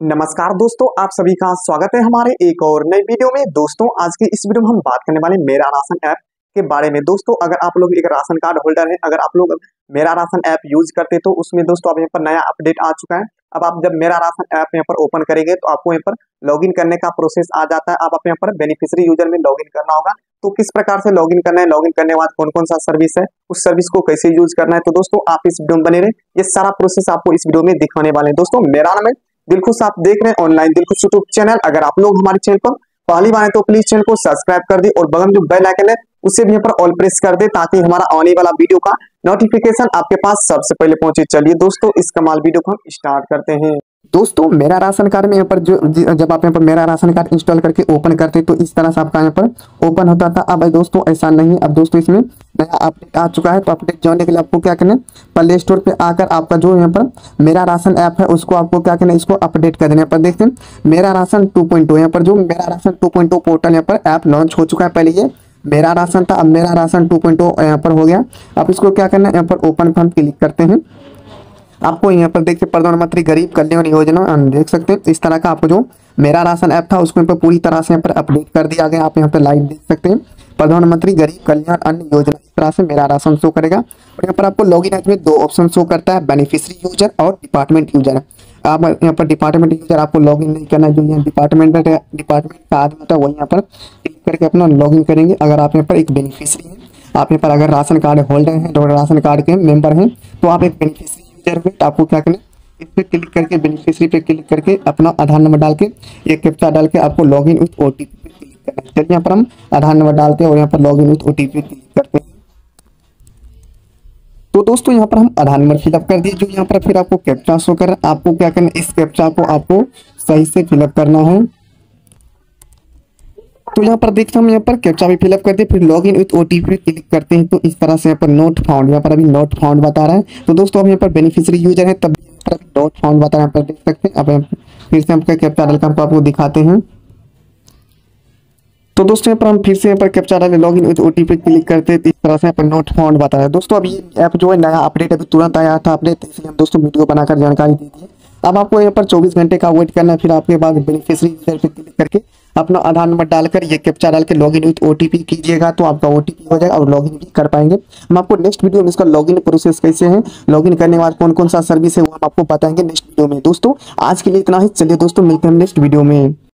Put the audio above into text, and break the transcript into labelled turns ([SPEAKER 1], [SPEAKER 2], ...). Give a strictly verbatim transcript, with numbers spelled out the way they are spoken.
[SPEAKER 1] नमस्कार दोस्तों, आप सभी का स्वागत है हमारे एक और नई वीडियो में। दोस्तों, आज की इस वीडियो में हम बात करने वाले मेरा राशन ऐप के बारे में। दोस्तों, अगर आप लोग एक राशन कार्ड होल्डर हैं, अगर आप लोग मेरा राशन ऐप यूज करते तो उसमें दोस्तों अब यहाँ पर नया अपडेट आ चुका है। अब आप जब मेरा राशन ऐप यहाँ पर ओपन करेंगे तो आपको यहाँ पर लॉगिन करने का प्रोसेस आ जाता है। अब आप यहाँ पर बेनिफिशियरी यूजर में लॉगिन करना होगा। तो किस प्रकार से लॉगिन करना है, लॉगिन करने के बाद कौन कौन सा सर्विस है, उस सर्विस को कैसे यूज करना है, तो दोस्तों आप इस वीडियो में बने रहे। ये सारा प्रोसेस आपको इस वीडियो में दिखाने वाले हैं। दोस्तों, मेरा नाम है दिलखुश, आप देख रहे हैं ऑनलाइन दिलखुश यूट्यूब चैनल। अगर आप लोग हमारे चैनल पर पहली बार है तो प्लीज चैनल को सब्सक्राइब कर दे और बगल में जो बेल आइकन है उसे भी यहाँ पर ऑल प्रेस कर दे ताकि हमारा आने वाला वीडियो का नोटिफिकेशन आपके पास सबसे पहले पहुंचे। चलिए दोस्तों, इस कमाल वीडियो को हम स्टार्ट करते हैं। दोस्तों, मेरा राशन कार्ड में यहाँ पर जो जब आप यहाँ पर मेरा राशन कार्ड इंस्टॉल करके ओपन करते तो इस तरह से आपका यहाँ पर ओपन होता था। अब दोस्तों ऐसा नहीं, अब दोस्तों इसमें नया अपडेट आ चुका है। तो अपडेट जानने के लिए आपको क्या करना है, प्ले स्टोर पे आकर आपका जो यहाँ पर मेरा राशन ऐप है उसको आपको क्या करना है, इसको अपडेट कर देना। यहाँ पर देखते हैं मेरा राशन टू पॉइंट टू, यहाँ पर जो मेरा ration two point two portal यहाँ पर ऐप लॉन्च हो चुका है। पहले ये मेरा राशन था, अब मेरा राशन टू पॉइंट टू यहाँ पर हो गया। अब इसको क्या करना है, यहाँ पर ओपन पर हम क्लिक करते हैं। आपको यहाँ पर देखिए प्रधानमंत्री गरीब कल्याण योजना देख सकते हैं। इस तरह का आपको जो मेरा राशन ऐप था उसको यहाँ पर पूरी तरह से यहाँ पर अपडेट कर दिया गया। आप यहाँ पर लाइव देख सकते हैं प्रधानमंत्री गरीब कल्याण अन्न योजना, इस तरह से मेरा राशन शो करेगा। और यहाँ पर आपको लॉगिन ऐप में दो ऑप्शन शो करता है, बेनिफिशियरी यूजर और डिपार्टमेंट यूजर। आप यहाँ पर डिपार्टमेंट यूजर आपको लॉगिन नहीं करना है, जो यहाँ डिपार्टमेंट डिपार्टमेंट का आदमी होता है वही यहाँ पर क्लिक करके अपना लॉगिन करेंगे। अगर आप यहाँ पर एक बेनिफिशियरी हैं, आप यहाँ पर अगर राशन कार्ड होल्डर हैं तो राशन कार्ड के मेंबर हैं तो आप एक बेनिफिशियरी आपको क्या करना है, इस पे क्लिक करके बेनिफिशियरी पे क्लिक करके अपना आधार नंबर डाल के एक कैप्चा डाल के आपको लॉगिन विथ ओटीपी पे क्लिक करना है। चलिए यहाँ पर हम आधार नंबर डालते हैं और यहाँ पर लॉगिन विथ ओटीपी पे क्लिक करते हैं। तो दोस्तों यहाँ पर हम आधार नंबर फिलअप कर दिए, जो यहाँ पर फिर आपको कैप्चा शो कर, आपको क्या करना है, इस कैप्चा को आपको सही से फिलअप करना है। तो यहाँ पर देखते हम यहाँ पर कैप्चा भी फिलअप करते हैं, फिर लॉगिन विथ ओटीपी पे क्लिक करते हैं। तो इस तरह से यहाँ पर नोट फाउंड, यहाँ पर अभी नोट फाउंड बता रहा है। तो दोस्तों हम यहाँ पर बेनिफिशियरी यूजर है तब पर अभी नोट फाउंड बता रहा है, यहाँ पर देख सकते हैं। अब फिर से हम कैप्चा डाल कर हमको आपको दिखाते हैं। तो दोस्तों यहाँ पर हम फिर से यहाँ पर कैप्चा डाल लॉगिन विथ ओटीपी पे क्लिक करते हैं। इस तरह से यहाँ पर नोट फाउंड बता रहा है। दोस्तों अभी ये ऐप जो है नया अपडेट अभी तुरंत आया था अपडेट, इसलिए हम दोस्तों वीडियो बनाकर जानकारी दे दी है। अब आपको यहाँ पर चौबीस घंटे का वेट करना है, फिर आपके बाद बेनिफिशियरी यूजर पे क्लिक करके अपना आधार नंबर डालकर ये कैप्चा डाल के लॉगिन विथ ओटीपी कीजिएगा तो आपका ओटीपी हो जाएगा और लॉगिन भी कर पाएंगे। हम आपको नेक्स्ट वीडियो में इसका लॉगिन प्रोसेस कैसे है, लॉगिन करने के बाद कौन कौन सा सर्विस है वो हम आपको बताएंगे नेक्स्ट वीडियो में। दोस्तों आज के लिए इतना ही, चलिए दोस्तों मिलते हैं नेक्स्ट वीडियो में।